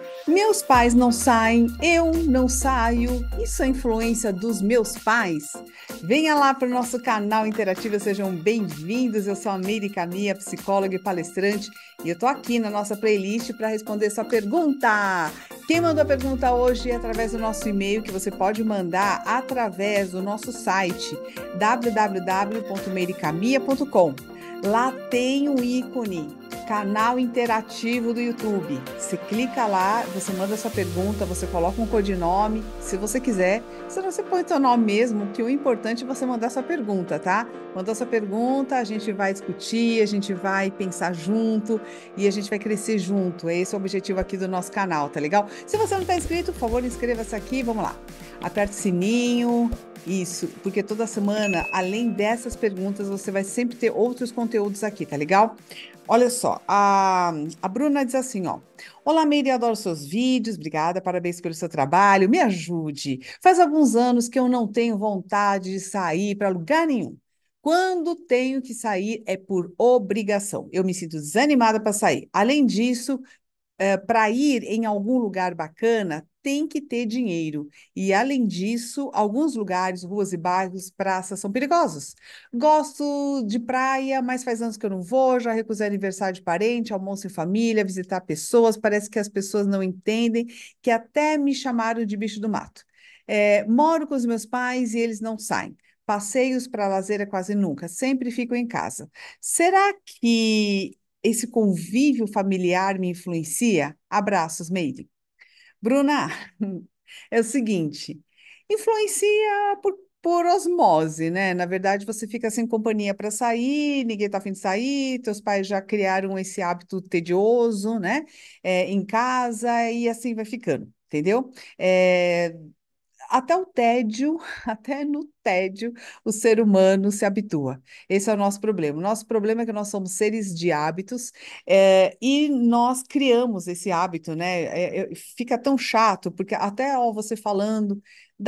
Meus pais não saem, eu não saio. Isso é influência dos meus pais? Venha lá para o nosso canal interativo, sejam bem-vindos. Eu sou a Meire Caminha, psicóloga e palestrante, e eu estou aqui na nossa playlist para responder sua pergunta. Quem mandou a pergunta hoje é através do nosso e-mail, que você pode mandar através do nosso site www.meiricamia.com. Lá tem um ícone, canal interativo do YouTube. Você clica lá, você manda sua pergunta, você coloca um codinome, se você quiser. Se você põe seu nome mesmo, que o importante é você mandar sua pergunta, tá? Mandou sua pergunta, a gente vai discutir, a gente vai pensar junto e a gente vai crescer junto. Esse é o objetivo aqui do nosso canal, tá legal? Se você não está inscrito, por favor, inscreva-se aqui, vamos lá. Aperte o sininho. Isso, porque toda semana, além dessas perguntas, você vai sempre ter outros conteúdos aqui, tá legal? Olha só, a Bruna diz assim, ó. Olá, Meire, adoro seus vídeos, obrigada, parabéns pelo seu trabalho, me ajude. Faz alguns anos que eu não tenho vontade de sair para lugar nenhum. Quando tenho que sair é por obrigação. Eu me sinto desanimada para sair. Além disso, para ir em algum lugar bacana, tem que ter dinheiro. E, além disso, alguns lugares, ruas e bairros, praças são perigosos. Gosto de praia, mas faz anos que eu não vou, já recusei aniversário de parente, almoço em família, visitar pessoas. Parece que as pessoas não entendem, que até me chamaram de bicho do mato. Moro com os meus pais e eles não saem. Passeios para lazer é quase nunca, sempre fico em casa. Será que esse convívio familiar me influencia? Abraços, Meire. Bruna, é o seguinte, influencia por osmose, né? Na verdade, você fica sem companhia para sair, ninguém tá afim de sair, teus pais já criaram esse hábito tedioso, né? Em casa, e assim vai ficando, entendeu? É, até o tédio, até no tédio, o ser humano se habitua. Esse é o nosso problema. O nosso problema é que nós somos seres de hábitos, e nós criamos esse hábito, né? Fica tão chato, porque até ó, você falando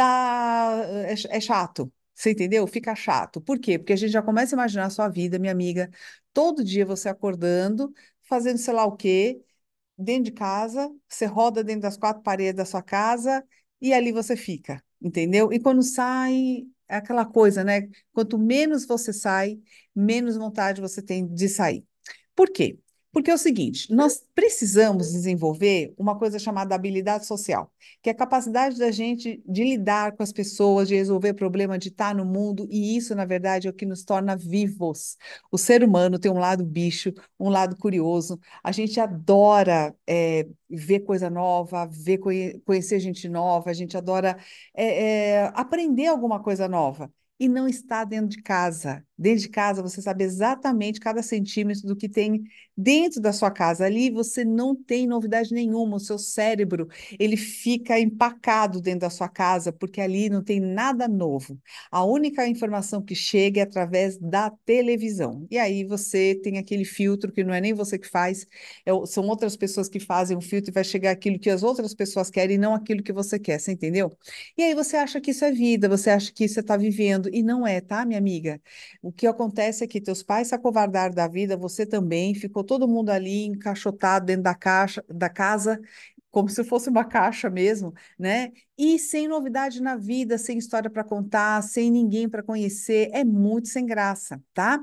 é chato. Você entendeu? Fica chato. Por quê? Porque a gente já começa a imaginar a sua vida, minha amiga, todo dia você acordando, fazendo sei lá o quê dentro de casa, você roda dentro das quatro paredes da sua casa e ali você fica, entendeu? E quando sai, é aquela coisa, né? Quanto menos você sai, menos vontade você tem de sair. Por quê? Porque é o seguinte, nós precisamos desenvolver uma coisa chamada habilidade social, que é a capacidade da gente de lidar com as pessoas, de resolver problema, de estar no mundo, e isso, na verdade, é o que nos torna vivos. O ser humano tem um lado bicho, um lado curioso. A gente adora ver coisa nova, conhecer gente nova, a gente adora aprender alguma coisa nova. E não está dentro de casa. Dentro de casa, você sabe exatamente cada centímetro do que tem dentro da sua casa. Ali você não tem novidade nenhuma. O seu cérebro, ele fica empacado dentro da sua casa, porque ali não tem nada novo. A única informação que chega é através da televisão. E aí você tem aquele filtro que não é nem você que faz, são outras pessoas que fazem o filtro e vai chegar aquilo que as outras pessoas querem e não aquilo que você quer, você entendeu? E aí você acha que isso é vida, você acha que isso está vivendo, e não é, tá, minha amiga? O que acontece é que teus pais se acovardaram da vida, você também, ficou todo mundo ali encaixotado dentro da casa, como se fosse uma caixa mesmo, né? E sem novidade na vida, sem história para contar, sem ninguém para conhecer, é muito sem graça, tá?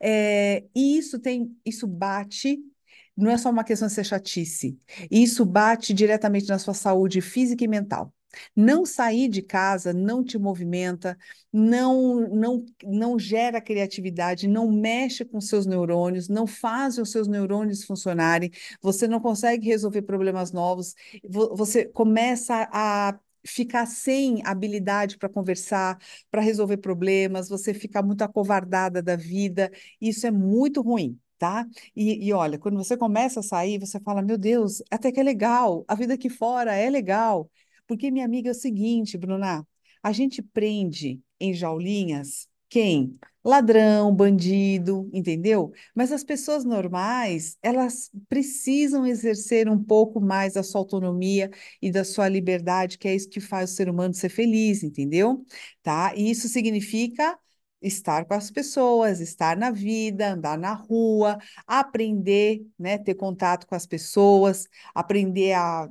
E isso bate. Não é só uma questão de ser chatice. Isso bate diretamente na sua saúde física e mental. Não sair de casa não te movimenta, não gera criatividade, não mexe com seus neurônios, não faz os seus neurônios funcionarem, você não consegue resolver problemas novos, você começa a ficar sem habilidade para conversar, para resolver problemas, você fica muito acovardada da vida, isso é muito ruim. Tá? E olha, quando você começa a sair, você fala: Meu Deus, até que é legal, a vida aqui fora é legal. Porque, minha amiga, é o seguinte, Bruna, a gente prende em jaulinhas quem? Ladrão, bandido, entendeu? Mas as pessoas normais, elas precisam exercer um pouco mais da sua autonomia e da sua liberdade, que é isso que faz o ser humano ser feliz, entendeu? Tá? E isso significa estar com as pessoas, estar na vida, andar na rua, aprender, né, ter contato com as pessoas, aprender a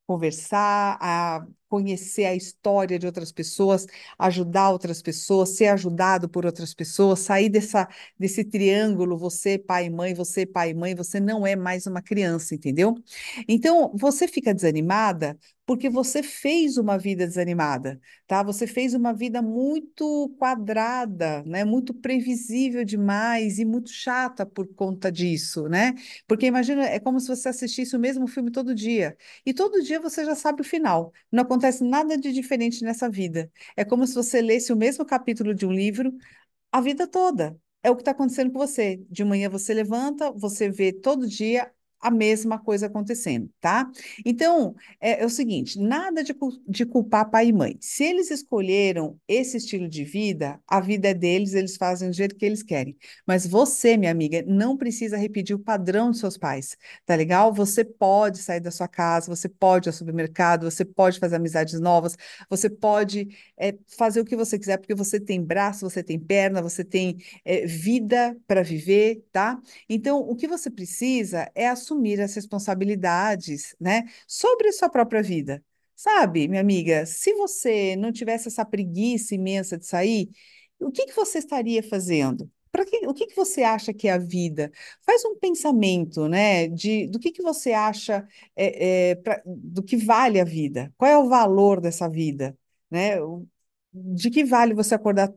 conversar, a conhecer a história de outras pessoas, ajudar outras pessoas, ser ajudado por outras pessoas, sair desse triângulo, você, pai e mãe, você não é mais uma criança, entendeu? Então, você fica desanimada porque você fez uma vida desanimada, tá? Você fez uma vida muito quadrada, né? Muito previsível demais e muito chata por conta disso, né? Porque imagina, é como se você assistisse o mesmo filme todo dia. E todo dia você já sabe o final. Não acontece nada de diferente nessa vida. É como se você lesse o mesmo capítulo de um livro a vida toda. É o que está acontecendo com você. De manhã você levanta, você vê todo dia a mesma coisa acontecendo, tá? Então, é o seguinte, nada de culpar pai e mãe. Se eles escolheram esse estilo de vida, a vida é deles, eles fazem do jeito que eles querem. Mas você, minha amiga, não precisa repetir o padrão dos seus pais, tá legal? Você pode sair da sua casa, você pode ir ao supermercado, você pode fazer amizades novas, você pode fazer o que você quiser, porque você tem braço, você tem perna, você tem vida para viver, tá? Então, o que você precisa é assumir as responsabilidades, né, sobre a sua própria vida. Sabe, minha amiga, se você não tivesse essa preguiça imensa de sair, o que que você estaria fazendo? O que que você acha que é a vida? Faz um pensamento, né, do que você acha do que vale a vida? Qual é o valor dessa vida? Né? De que vale você acordar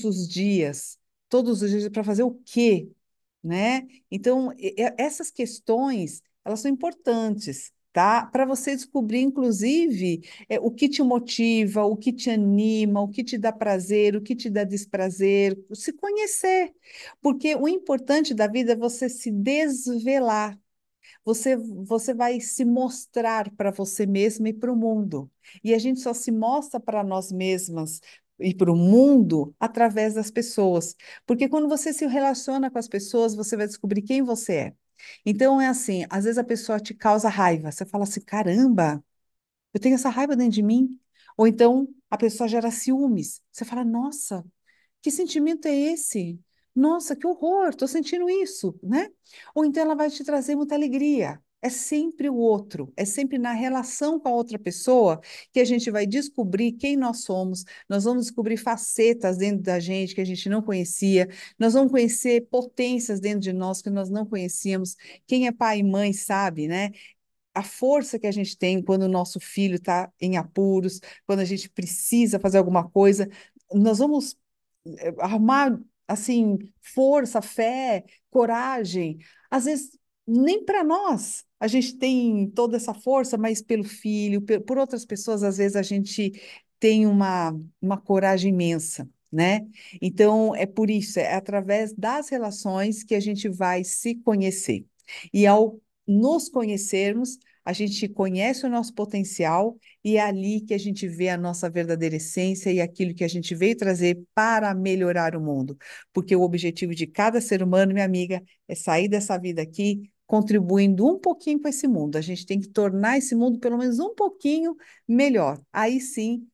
todos os dias para fazer o quê? Né? Então, essas questões, elas são importantes, tá? Para você descobrir, inclusive, o que te motiva, o que te anima, o que te dá prazer, o que te dá desprazer, se conhecer. Porque o importante da vida é você se desvelar. Você vai se mostrar para você mesma e para o mundo. E a gente só se mostra para nós mesmas e para o mundo através das pessoas. Porque quando você se relaciona com as pessoas, você vai descobrir quem você é. Então é assim, às vezes a pessoa te causa raiva. Você fala assim, caramba, eu tenho essa raiva dentro de mim. Ou então a pessoa gera ciúmes. Você fala, nossa, que sentimento é esse? Nossa, que horror, estou sentindo isso, né? Ou então ela vai te trazer muita alegria. É sempre o outro, é sempre na relação com a outra pessoa que a gente vai descobrir quem nós somos, nós vamos descobrir facetas dentro da gente que a gente não conhecia, nós vamos conhecer potências dentro de nós que nós não conhecíamos. Quem é pai e mãe sabe, né? A força que a gente tem quando o nosso filho está em apuros, quando a gente precisa fazer alguma coisa, nós vamos arrumar assim força, fé, coragem. Às vezes nem para nós a gente tem toda essa força, mas pelo filho, por outras pessoas, às vezes a gente tem uma coragem imensa. Né? Então, é por isso, é através das relações que a gente vai se conhecer. E ao nos conhecermos, a gente conhece o nosso potencial e é ali que a gente vê a nossa verdadeira essência e aquilo que a gente veio trazer para melhorar o mundo. Porque o objetivo de cada ser humano, minha amiga, é sair dessa vida aqui contribuindo um pouquinho com esse mundo. A gente tem que tornar esse mundo pelo menos um pouquinho melhor. Aí sim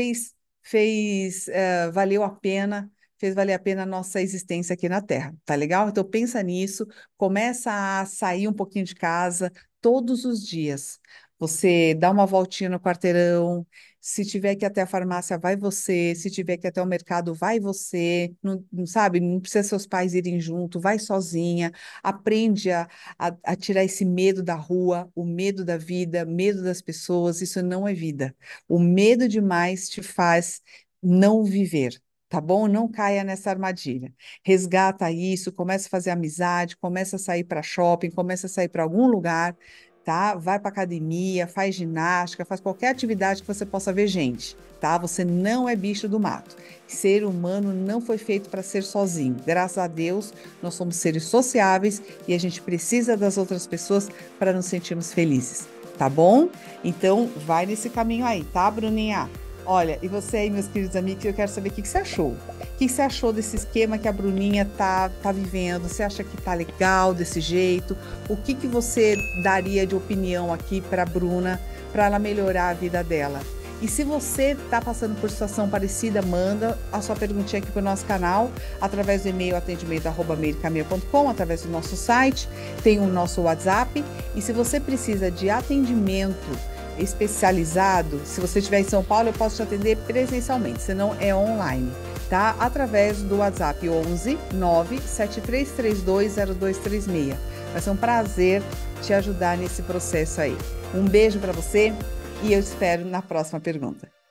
valeu a pena. Fez valer a pena a nossa existência aqui na Terra, tá legal? Então pensa nisso, começa a sair um pouquinho de casa todos os dias. Você dá uma voltinha no quarteirão. Se tiver que ir até a farmácia, vai você. Se tiver que ir até o mercado, vai você. Não, não sabe? Não precisa seus pais irem junto, vai sozinha. Aprende a tirar esse medo da rua, o medo da vida, medo das pessoas. Isso não é vida. O medo demais te faz não viver. Tá bom? Não caia nessa armadilha. Resgata isso, começa a fazer amizade, começa a sair para shopping, começa a sair para algum lugar, tá? Vai para academia, faz ginástica, faz qualquer atividade que você possa ver gente, tá? Você não é bicho do mato. Ser humano não foi feito para ser sozinho. Graças a Deus, nós somos seres sociáveis e a gente precisa das outras pessoas para nos sentirmos felizes, tá bom? Então, vai nesse caminho aí, tá, Bruninha? Olha, e você aí, meus queridos amigos, eu quero saber o que você achou. O que você achou desse esquema que a Bruninha tá vivendo? Você acha que tá legal desse jeito? O que você daria de opinião aqui para a Bruna, para ela melhorar a vida dela? E se você está passando por situação parecida, manda a sua perguntinha aqui para o nosso canal, através do e-mail atendimento@meicaminho.com, através do nosso site, tem o nosso WhatsApp. E se você precisa de atendimento especializado, se você estiver em São Paulo, eu posso te atender presencialmente, senão é online, tá? Através do WhatsApp 11 973320236. Vai ser um prazer te ajudar nesse processo aí. Um beijo para você e eu espero na próxima pergunta.